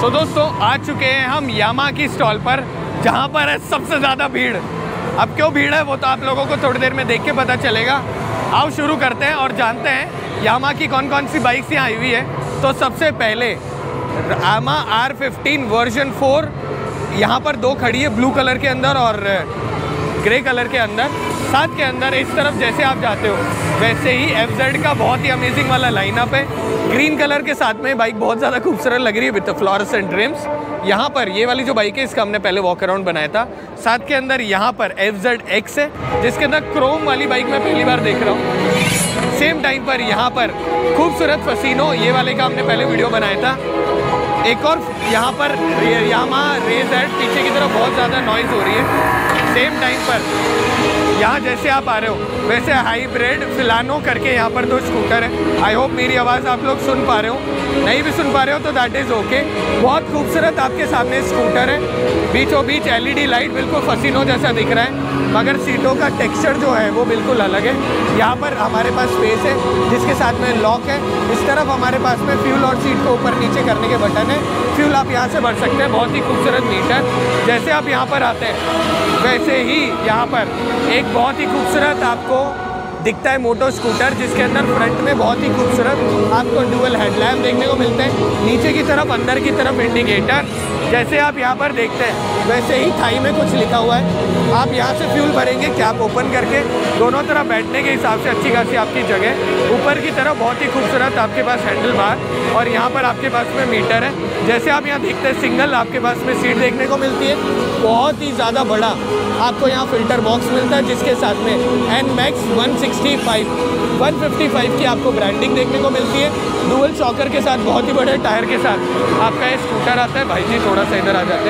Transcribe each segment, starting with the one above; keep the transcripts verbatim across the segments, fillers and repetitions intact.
तो दोस्तों आ चुके हैं हम यामा की स्टॉल पर, जहां पर है सबसे ज़्यादा भीड़। अब क्यों भीड़ है वो तो आप लोगों को थोड़ी देर में देख के पता चलेगा। आओ शुरू करते हैं और जानते हैं यामा की कौन कौन सी बाइक्स यहाँ आई हुई है। तो सबसे पहले Yamaha R fifteen version four यहाँ पर दो खड़ी है, ब्लू कलर के अंदर और ग्रे कलर के अंदर। साथ के अंदर इस तरफ जैसे आप जाते हो वैसे ही एफ जेड का बहुत ही अमेजिंग वाला लाइनअप है। ग्रीन कलर के साथ में बाइक बहुत ज़्यादा खूबसूरत लग रही है विद फ्लोरेसेंट रिम्स। यहाँ पर ये वाली जो बाइक है इसका हमने पहले वॉक अराउंड बनाया था। साथ के अंदर यहाँ पर एफ जेड एक्स है जिसके अंदर क्रोम वाली बाइक मैं पहली बार देख रहा हूँ। सेम टाइम पर यहाँ पर खूबसूरत फसीनो ये वाले का हमने पहले वीडियो बनाया था। एक और यहाँ पर यामा रेज एड पीछे की तरफ बहुत ज़्यादा नॉइज़ हो रही है। सेम टाइम पर यहाँ जैसे आप आ रहे हो वैसे हाइब्रिड फिलानो करके यहाँ पर दो स्कूटर है। आई होप मेरी आवाज़ आप लोग सुन पा रहे हो, नहीं भी सुन पा रहे हो तो दैट इज़ ओके। बहुत खूबसूरत आपके सामने स्कूटर है, बीचों बीच एलईडी लाइट बिल्कुल फसीनो जैसा दिख रहा है, मगर सीटों का टेक्सचर जो है वो बिल्कुल अलग है। यहाँ पर हमारे पास स्पेस है जिसके साथ में लॉक है। इस तरफ हमारे पास में फ्यूल और सीट को ऊपर नीचे करने के बटन है। फ्यूल आप यहाँ से भर सकते हैं, बहुत ही खूबसूरत मीटर। जैसे आप यहाँ पर आते हैं वैसे ही यहाँ पर एक बहुत ही खूबसूरत आपको दिखता है मोटो स्कूटर जिसके अंदर फ्रंट में बहुत ही खूबसूरत आपको डुअल हेडलैम्प देखने को मिलते हैं। नीचे की तरफ अंदर की तरफ इंडिकेटर जैसे आप यहाँ पर देखते हैं वैसे ही थाई में कुछ लिखा हुआ है। आप यहाँ से फ्यूल भरेंगे कैप ओपन करके, दोनों तरफ बैठने के हिसाब से अच्छी खासी आपकी जगह। ऊपर की तरफ बहुत ही खूबसूरत आपके पास हैंडल बार और यहाँ पर आपके पास में मीटर है। जैसे आप यहाँ देखते हैं सिंगल आपके पास में सीट देखने को मिलती है। बहुत ही ज़्यादा बड़ा आपको यहाँ फिल्टर बॉक्स मिलता है जिसके साथ में N max one sixty five one fifty five की आपको ब्रांडिंग देखने को मिलती है। डुअल शॉकर के साथ बहुत ही बड़े टायर के साथ आपका ये स्कूटर आता है। भाई जी थोड़ा सा इधर आ जाते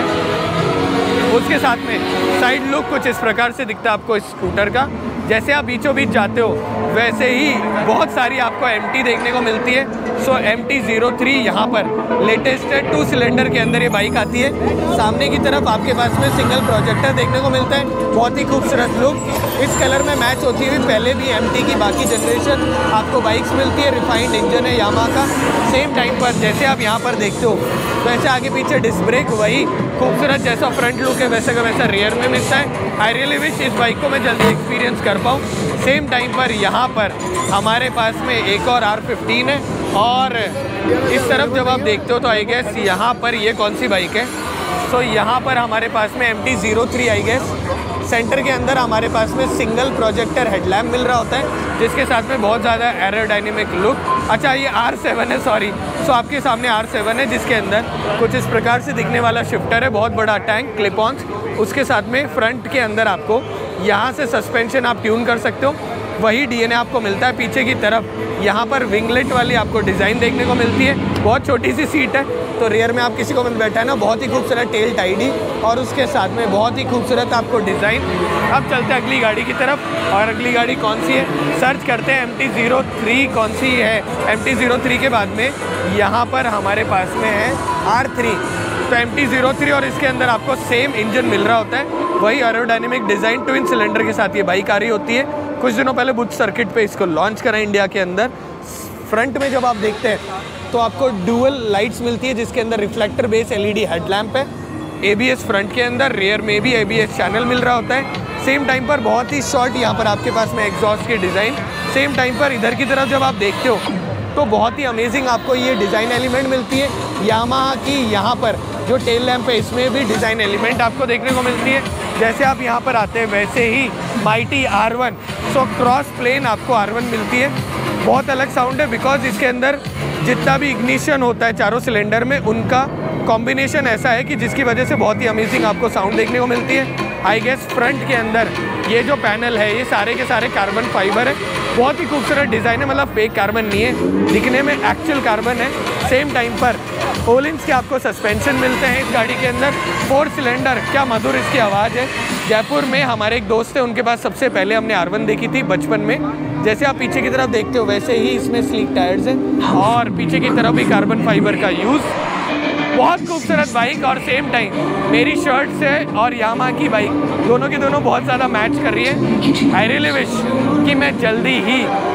हैं। उसके साथ में साइड लुक कुछ इस प्रकार से दिखता है आपको इस स्कूटर का। जैसे आप बीचों बीच जाते हो वैसे ही बहुत सारी आपको एम टी देखने को मिलती है। So M T zero three यहाँ पर लेटेस्ट है, टू सिलेंडर के अंदर ये बाइक आती है। सामने की तरफ आपके पास में सिंगल प्रोजेक्टर देखने को मिलता है, बहुत ही खूबसूरत लुक। इस कलर में मैच होती हुई पहले भी एम टी की बाकी जनरेशन आपको बाइक्स मिलती है। रिफाइंड इंजन है यामा का। सेम टाइम पर जैसे आप यहाँ पर देखते हो वैसे आगे पीछे डिस्क ब्रेक वही खूबसूरत जैसा फ्रंट लुक है वैसे का वैसा रियर में मिलता है। आई रियली विश इस बाइक को मैं जल्दी एक्सपीरियंस कर पाऊँ। सेम टाइम पर यहाँ पर हमारे पास में एक और आर फिफ्टीन है और इस तरफ जब आप देखते हो तो आई गेस यहाँ पर ये कौन सी बाइक है। सो so, यहाँ पर हमारे पास में M T zero three I guess. Centre के अंदर हमारे पास में सिंगल प्रोजेक्टर हेडलैम्प मिल रहा होता है जिसके साथ में बहुत ज़्यादा एरोडायनेमिक लुक। अच्छा ये आर सेवन है, सॉरी। सो so, आपके सामने आर सेवन है जिसके अंदर कुछ इस प्रकार से दिखने वाला शिफ्टर है, बहुत बड़ा टैंक क्लिप ऑन्स। उसके साथ में फ्रंट के अंदर आपको यहाँ से सस्पेंशन आप ट्यून कर सकते हो, वही डी एन ए आपको मिलता है। पीछे की तरफ यहाँ पर विंगलेट वाली आपको डिज़ाइन देखने को मिलती है। बहुत छोटी सी सीट है तो रियर में आप किसी को बैठा है ना, बहुत ही खूबसूरत टेल टाइडी और उसके साथ में बहुत ही खूबसूरत आपको डिज़ाइन। अब चलते हैं अगली गाड़ी की तरफ और अगली गाड़ी कौन सी है सर्च करते हैं। एम टी ज़ीरो थ्री कौन सी है। एम टी ज़ीरो थ्री के बाद में यहाँ पर हमारे पास में है आर थ्री। तो एम टी ज़ीरो थ्री और इसके अंदर आपको सेम इंजन मिल रहा होता है, वही एरोडायनेमिक डिज़ाइन ट्विन सिलेंडर के साथ ये बाइक आ रही होती है। कुछ दिनों पहले बुद्ध सर्किट पे इसको लॉन्च करा इंडिया के अंदर। फ्रंट में जब आप देखते हैं तो आपको डुअल लाइट्स मिलती है जिसके अंदर रिफ्लेक्टर बेस एलईडी हेडलैम्प है। एबीएस फ्रंट के अंदर, रियर में भी एबीएस चैनल मिल रहा होता है। सेम टाइम पर बहुत ही शॉर्ट यहाँ पर आपके पास में एग्जॉस्ट की डिज़ाइन। सेम टाइम पर इधर की तरफ जब आप देखते हो तो बहुत ही अमेजिंग आपको ये डिज़ाइन एलिमेंट मिलती है। यामाहा की यहाँ पर जो टेल लैम्प है इसमें भी डिज़ाइन एलिमेंट आपको देखने को मिलती है। जैसे आप यहाँ पर आते हैं वैसे ही mighty R one. So cross plane आपको आर वन मिलती है। बहुत अलग साउंड है बिकॉज इसके अंदर जितना भी इग्निशन होता है चारों सिलेंडर में उनका कॉम्बिनेशन ऐसा है कि जिसकी वजह से बहुत ही अमेजिंग आपको साउंड देखने को मिलती है। आई गेस फ्रंट के अंदर ये जो पैनल है ये सारे के सारे कार्बन फाइबर है, बहुत ही खूबसूरत डिज़ाइन है, मतलब फेक कार्बन नहीं है, दिखने में एक्चुअल कार्बन है। सेम टाइम पर ओलिंस के आपको सस्पेंशन मिलते हैं इस गाड़ी के अंदर। फोर सिलेंडर, क्या मधुर इसकी आवाज़ है। जयपुर में हमारे एक दोस्त है, उनके पास सबसे पहले हमने आर वन देखी थी बचपन में। जैसे आप पीछे की तरफ देखते हो वैसे ही इसमें स्लीक टायर्स हैं और पीछे की तरफ भी कार्बन फाइबर का यूज़। बहुत खूबसूरत बाइक और सेम टाइम मेरी शर्ट से और यामा की बाइक दोनों के दोनों बहुत ज़्यादा मैच कर रही है। आई रियली विश कि मैं जल्दी ही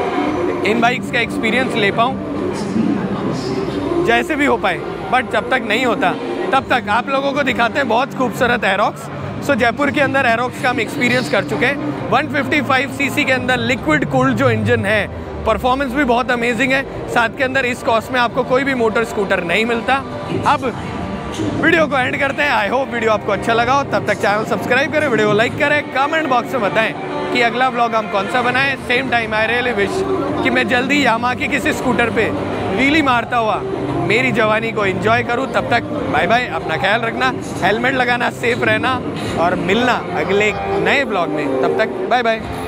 इन बाइक्स का एक्सपीरियंस ले पाऊँ जैसे भी हो पाए, बट जब तक नहीं होता तब तक आप लोगों को दिखाते हैं बहुत खूबसूरत एरोक्स। सो जयपुर के अंदर एरोक्स का हम एक्सपीरियंस कर चुके हैं। वन फिफ्टी फाइव सीसी के अंदर लिक्विड कूल्ड जो इंजन है, परफॉर्मेंस भी बहुत अमेजिंग है। साथ के अंदर इस कॉस्ट में आपको कोई भी मोटर स्कूटर नहीं मिलता। अब वीडियो को एंड करते हैं। आई होप वीडियो आपको अच्छा लगा हो। तब तक चैनल सब्सक्राइब करें, वीडियो को लाइक करें, कमेंट बॉक्स में बताएं कि अगला व्लॉग हम कौन सा बनाएं। Same time I really wish कि मैं जल्दी यामाहा की किसी स्कूटर पे व्हीली मारता हुआ मेरी जवानी को एंजॉय करूं। तब तक बाय बाय, अपना ख्याल रखना, हेलमेट लगाना, सेफ रहना और मिलना अगले नए ब्लॉग में। तब तक बाय बाय।